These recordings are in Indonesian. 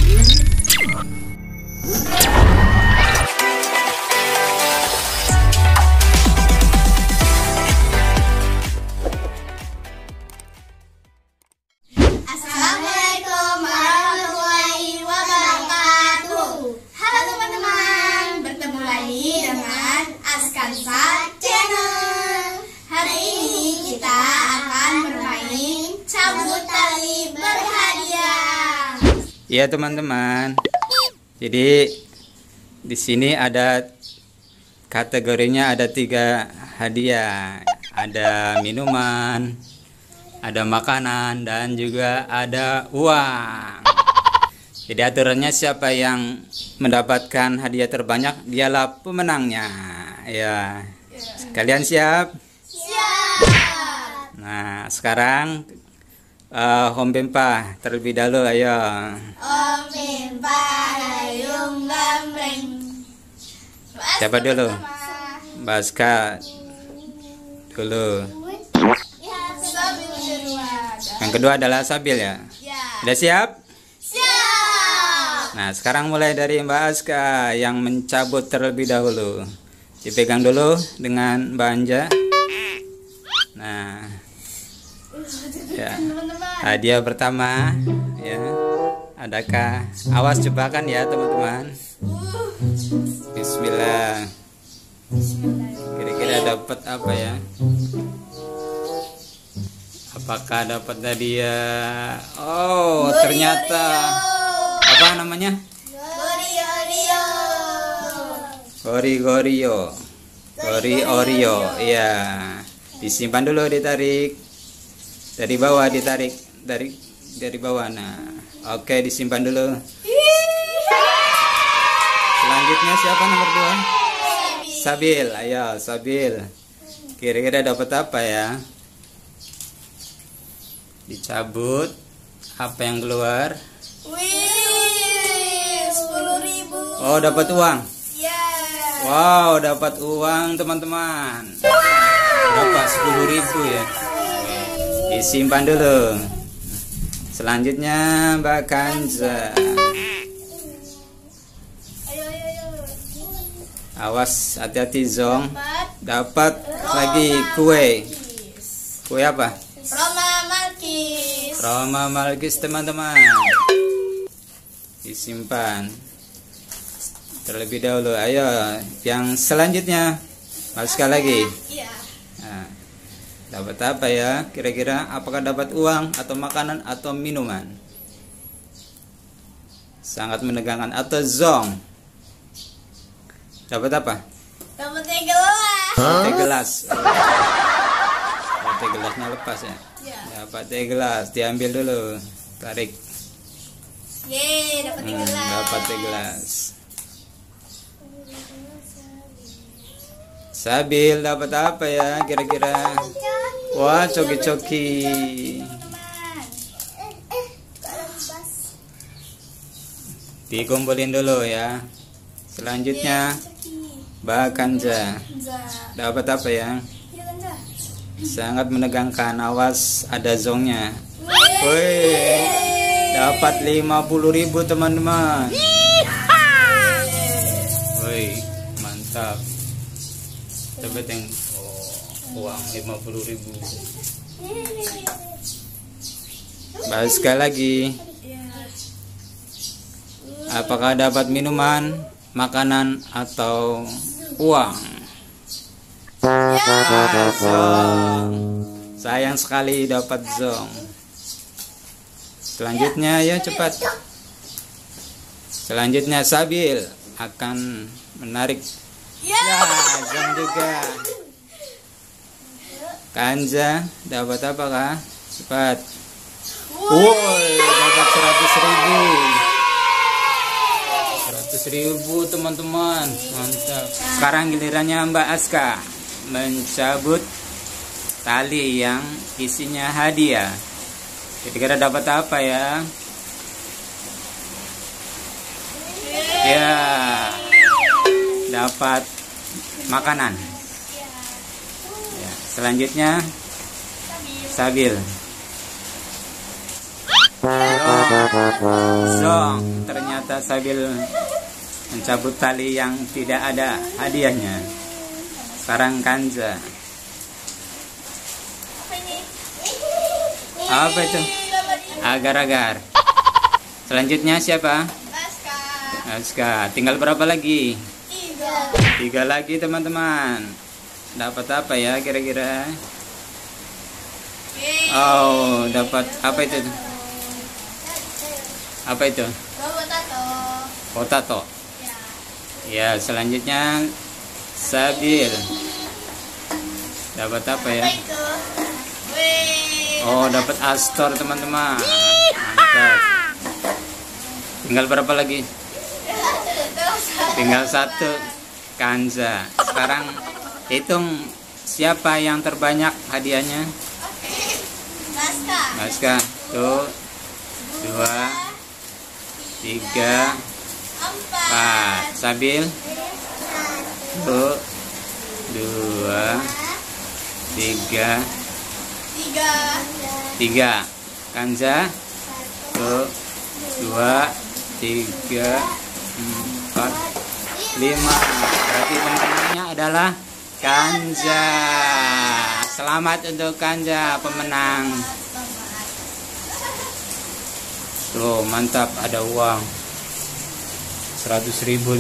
Assalamualaikum warahmatullahi wabarakatuh. Halo teman-teman, bertemu lagi dengan Askansa Channel. Hari ini kita akan bermain cabut tali berhadiah. Iya teman-teman. Jadi di sini ada kategorinya, ada 3 hadiah. Ada minuman, ada makanan, dan juga ada uang. Jadi aturannya siapa yang mendapatkan hadiah terbanyak dialah pemenangnya. Ya. Kalian siap? Siap. Nah, sekarang Om Bempa terlebih dahulu, ayo. Om Bempa dayung gambreng. Siapa dulu? Mbak Aska dulu. Yang kedua adalah Sabil ya. Udah siap? Siap. Nah, sekarang mulai dari Mbak Aska yang mencabut terlebih dahulu. Dipegang dulu dengan Mbak Anja. Nah, ya. Hadiah pertama ya. Adakah? Awas jebakan ya teman-teman. Bismillah. Kira-kira dapat apa ya? Apakah dapat hadiah? Oh, ternyata apa namanya? Gori-gorio. Gori-orio. Iya. Disimpan dulu, ditarik. Dari bawah ditarik. Dari bawah. Nah, oke, disimpan dulu. Selanjutnya siapa nomor 2? Sabil. Ayo, Sabil. Kira-kira dapat apa ya? Dicabut, apa yang keluar? Wih, 10.000. Oh, dapat uang. Ya. Wow, dapat uang teman-teman. Berapa? 10.000 ya. Disimpan dulu. Selanjutnya Mbak Kanza. Awas, hati-hati Zong. Dapat lagi kue. Kue apa? Roma Malkis teman-teman. Disimpan terlebih dahulu. Ayo, yang selanjutnya. Sekali lagi. Nah, dapat apa ya? Kira-kira apakah dapat uang atau makanan atau minuman? Sangat menegangkan. Atau Zong? Dapat apa? Dapat teh gelas. Teh gelas. Teh gelasnya lepas ya. Dapat teh gelas, diambil dulu, tarik. Yeay, dapat teh gelas. Dapat teh gelas. Sabil dapat apa ya kira-kira? Wah, coki-coki. Dikumpulin dulu ya. Selanjutnya Mbak Kanza. Dapat apa ya? Sangat menegangkan, awas ada zongnya. Woi, dapat 50.000 teman-teman. Woi, mantap. Dapat yang uang 50.000. Bahas sekali lagi. Apakah dapat minuman, makanan atau uang? Zong. Sayang sekali dapat zong. Selanjutnya ya cepat. Selanjutnya Sabil akan menarik. Ya, zong juga. Kanza dapat apakah? Cepat. Woi, dapat 100.000. 100.000 teman-teman. Mantap. Sekarang gilirannya Mbak Aska mencabut tali yang isinya hadiah. Kira-kira dapat apa ya? Ya, dapat makanan. Ya, selanjutnya Sabil. Zong, ternyata sambil mencabut tali yang tidak ada hadiahnya. Sekarang Kanza. Apa ini? Apa itu? Agar-agar. Selanjutnya siapa? Aska. Tinggal berapa lagi? 3 lagi teman-teman. Dapat apa ya kira-kira? Oh, dapat apa itu? Apa itu? Potato. Ya, selanjutnya Sabil. Dapat apa ya? Oh, dapat Astor teman-teman. Mantap. Tinggal berapa lagi? Tinggal 1. Kanza. Sekarang hitung siapa yang terbanyak hadiahnya. Aska. Tuh. 2, 3, 4. Sabil. 1, 2, 3. 3. Kanza. 1, 2, 3, 4, 5. Berarti pemenangnya adalah Kanza. Selamat untuk Kanza, pemenang. Tuh, mantap, ada uang 100.050.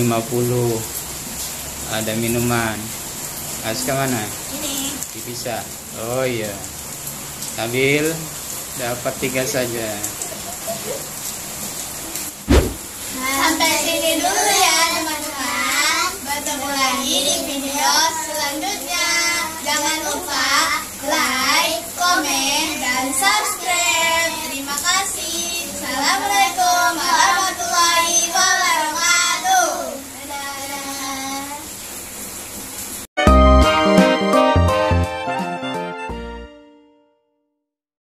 Ada minuman. Aska mana? Ini. Bisa. Oh iya. Sabil dapat 3 saja. Sampai sini dulu ya teman-teman. Bertemu lagi di video selanjutnya. Jangan lupa like, komen, dan subscribe. Terima kasih. Assalamualaikum warahmatullahi wabarakatuh.